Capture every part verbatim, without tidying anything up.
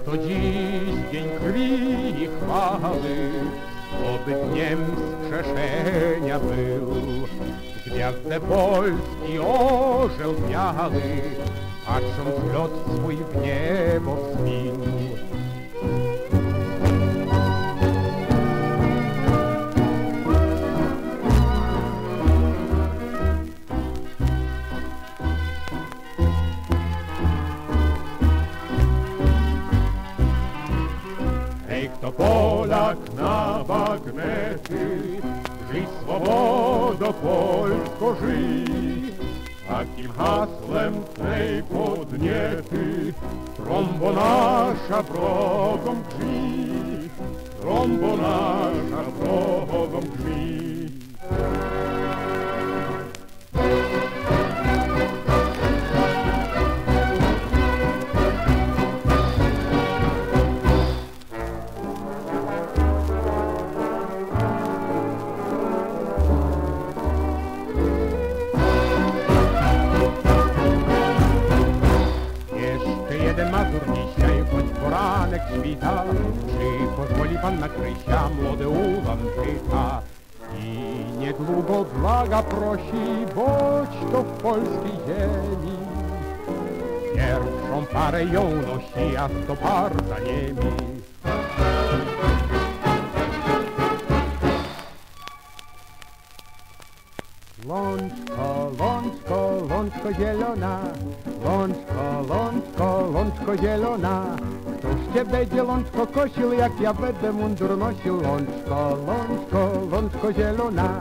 to dziś dzień krwi i chwały, oby dniem wskrzeszenia był. Gwiazdę Polski orzeł biały, patrząc w lot swój w niebo wzbił. Hej, kto Polak na bagnety, żyj swobodo Polsko, żyj. Takim haslem tej podniety trąbo nasza wrogom grzmi, trąbo nasza wrogom grzmi. Jeden Mazur dzisiaj, choć poranek świta, czy pozwoli panna Krysia młody uwan pyta. I niedługo blaga prosi, boć to w polskiej ziemi. Pierwszą parę ją nosi, a sto par za niemi. Łączko, łączko, łączko zielona, łączko, łączko, łączko zielona. Któż cię będzie łączko kosił, jak ja będę mundur nosił? Łączko, łączko, łączko zielona.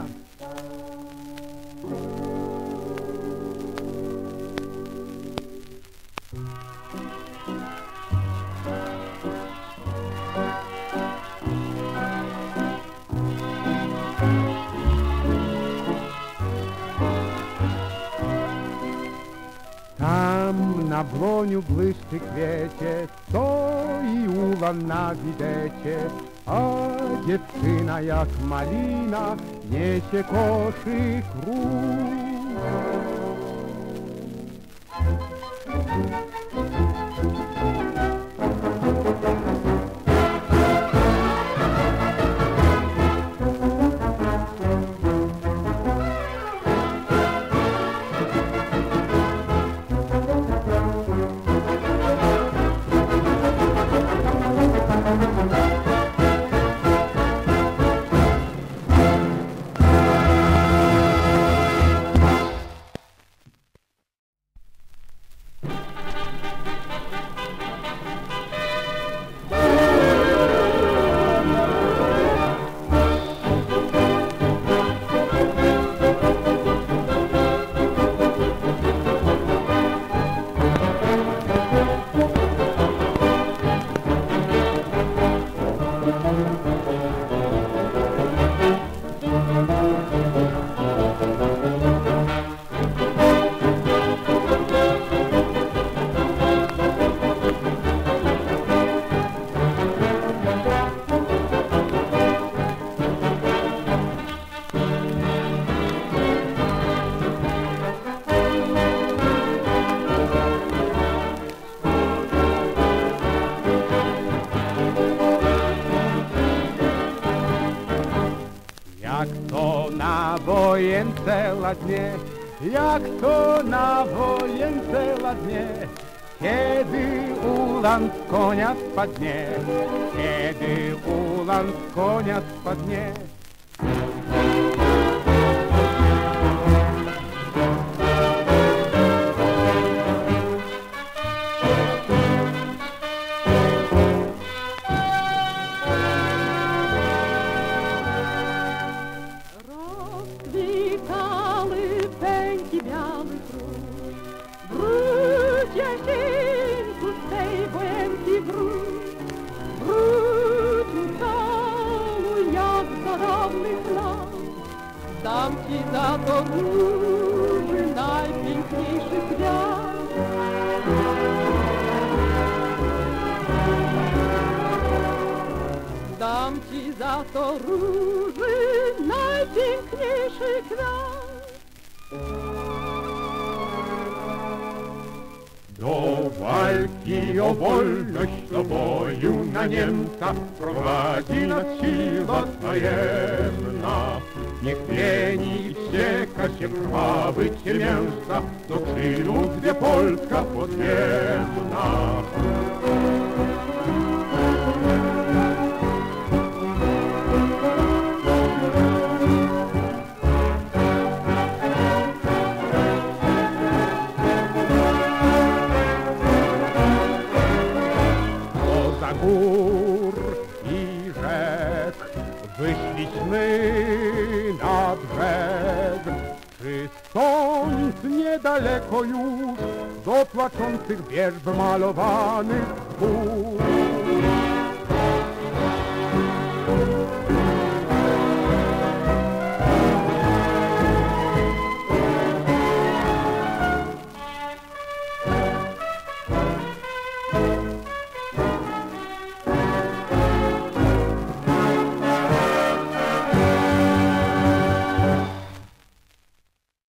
Tam na broniu błyszczy kwiecie, stoi uwan na widecie, a dziewczyna jak malina niesie koszyk róż. Jak to na wojence ładnie, jak to na wojence ładnie, kiedy ulan z konia spadnie, kiedy ulan z konia spadnie. Biały król, wróć Jasieńku z tej błęki wróć, wróć ucałuj jak za dawnych lat. Dam ci za to róży najpiękniejszy kwiat. Dam ci za to róży najpiękniejszy kwiat. Do walki o wolność, do boju na Niemca prowadzi nas siła tajemna. Niech pieni i ścieka się krwawy ciemiężca, do czynu dwie Polska podziemna. Gór i rzek wyszliśmy na brzeg. Czy stąd niedaleko już do płaczących wierzb malowanych gór